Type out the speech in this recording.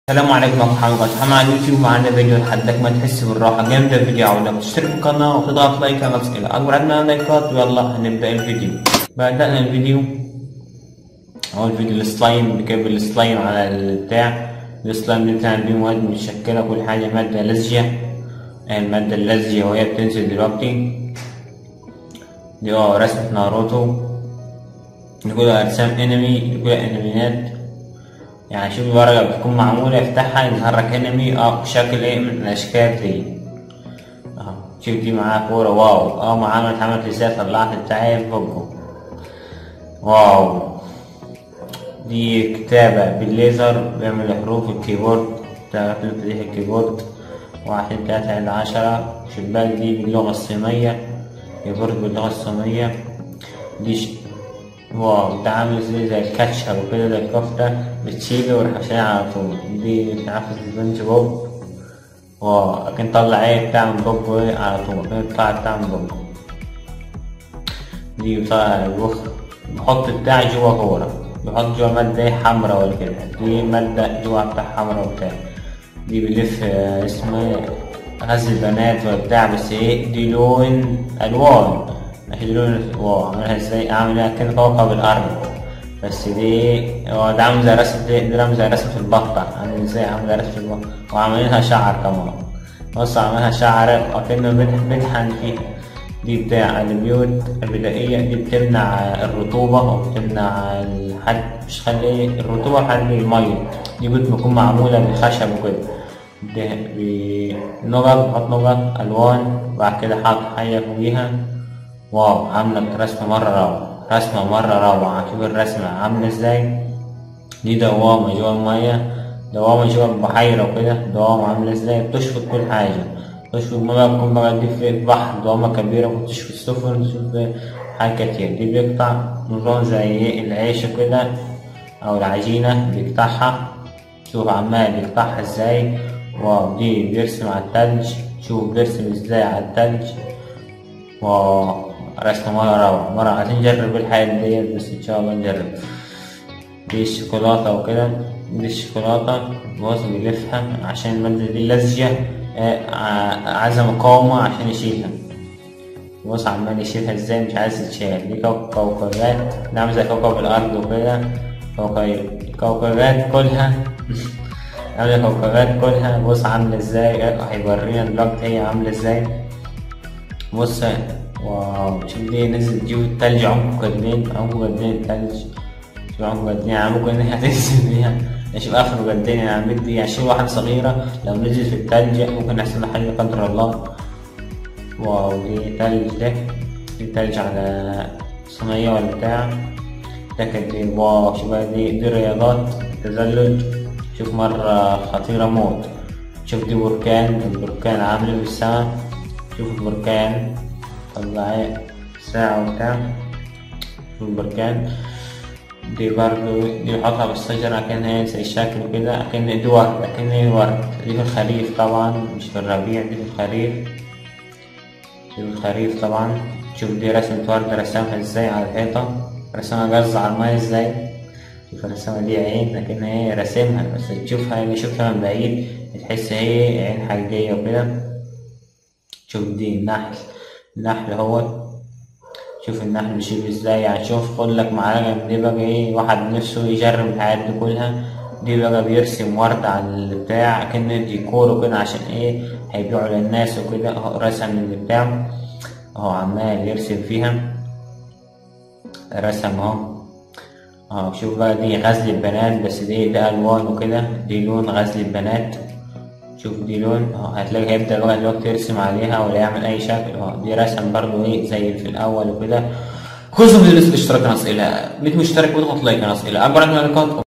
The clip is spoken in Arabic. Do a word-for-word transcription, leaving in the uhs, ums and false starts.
السلام عليكم ورحمة الله وبركاته. احنا على اليوتيوب معانا فيديو لحدك ما تحس بالراحة جامد الفيديو، عاوزك تشترك في القناة وتضغط لايك على الأسئلة، أكبر عدد من اللايكات ويلا هنبدأ الفيديو. بدأنا الفيديو أول فيديو السلايم، بكب السلايم على البتاع. السلايم دي بتاع دي مواد متشكلة كل حاجة مادة لزجة، المادة اللزجة وهي بتنزل دلوقتي. دي اه رسمة ناروتو، دي كلها أجسام انمي، دي كلها انميات. يعني شوف الورقة بتكون معمولة افتحها يظهر لك انمي اه شكل ايه من الاشكال دي. اهو شوف دي معاها كورة، واو اه معاها اتعملت ازاي، طلعت بتاعي في بقه، واو. دي كتابة بالليزر بيعمل حروف الكيبورد، تعرف تفتح الكيبورد واحد تلاتة إلى عشرة. شباك دي باللغة الصينية، كيبورد باللغة الصينية. دي ش... واو ده عامل زي زي الكاتشب وكده، زي الكفتة بتشيله وتحشيها على طول. دي بتنفذ سبونج بوب، واو لكن طلع ايه بتاع من بوب ايه على طول، بيطلع بتاع من بوب. دي بتاع الوخ بحط بتاع جوا كورة، بحط جوا مادة ايه حمرا ولا كده، دي مادة جوا بتاع حمرا وبتاع. دي بلف اسمه غزل البنات وبتاع، بس ايه دي لون ألوان مش لون. واو عاملها ازاي، عاملها كده كوكب الأرض، بس دي هو ده عامل زي رسم، دي عامل زي رسمة البطة، عامل ازاي عامل زي رسمة البطة، وعاملينها شعر كمان. بص عاملها شعر وكأنه بيطحن فيها. دي بتاع البيوت البدائية، دي بتمنع الرطوبة وبتمنع الحد، مش خلي الرطوبة خلي المية. دي بتكون معمولة بالخشب وكده، بنقط بحط نقط ألوان وبعد كده حاط حاجة فوقيها. واو عاملة رسمة مرة روعة، رسمة مرة روعة. شوف الرسمة عاملة ازاي. دي دوامة جوا المية، دوامة جوا البحيرة وكده، دوامة عاملة ازاي بتشفط كل حاجة، تشفط المية. تكون بقى دي في بحر دوامة كبيرة وتشفط السفن، تشوف حاجات كتير. دي بيقطع نظام زي العيش وكده أو العجينة بيقطعها، شوف عمال بيقطعها ازاي. واو دي بيرسم على التلج، شوف بيرسم ازاي على التلج. واو رسمة مرة روعة، مرة عايزين نجرب الحاجات ديت، بس إن شاء الله نجرب. دي الشوكولاتة وكده، دي الشوكولاتة بص بيلفها عشان المادة دي لزجة، عايزة مقاومة عشان يشيلها. بص عمال يشيلها ازاي، مش عايز تتشال. دي كوكبات نعمل زي كوكب الأرض وكده، كوكبات كلها عاملة كوكبات كلها. بص عاملة ازاي، هيورينا دلوقتي هي عاملة ازاي. بص واو شوف دي نزلت جوا التلج، عمقه قدين، عمقه قدين التلج، شوف عمقه قدين، يعني ممكن إن هي تنزل بيها. شوف آخره قدين، يعني بدي عشان واحدة صغيرة لو نزلت في التلج ممكن يحصل لها حاجة لا قدر الله. واو دي تلج، ده دي تلج على صينية ولا بتاع ده كده. واو شوف دي دي رياضات تزلج، شوف مرة خطيرة موت. شوف دي بركان، البركان عامله في السما، شوف البركان طلع ساعة وبتاع، شوف البركان. دي برضو دي بحطها بالشجرة كأنها زي الشكل وكده، أكن دي ورد، أكن هي ورد. دي في الخريف طبعا مش في الربيع، دي في الخريف، دي في الخريف طبعا. شوف دي رسمة ورد رسمها ازاي على الحيطة، رسمها قص على المايه ازاي. شوف الرسمة دي عين لكن هي رسمها، بس تشوفها تشوفها من بعيد تحس هي عين حقيقية وكده. شوف دي النحل، النحل هو شوف النحل بيشيل ازاي، يعني شوف خد لك معلقة من دي بقى ايه، واحد نفسه يجرب الحاجات دي كلها. دي بقى بيرسم ورد على البتاع كأنه ديكور وكده، عشان ايه هيبيعوا للناس وكده. اهو رسم البتاع اهو عمال يرسم فيها، رسم اهو. اه شوف بقى دي غزل البنات، بس دي ده الوان وكده، دي لون غزل البنات. شوف دي لون اه، هتلاقي هيبدأ بقى دلوقتي يرسم عليها ولا يعمل أي شكل. اه دي رسم برضو ايه زي في الأول وكده. خذوا من الاشتراك قناة أسئلة، ليك مشترك واضغط لايك قناة أسئلة، أكبر عدد من اللايكات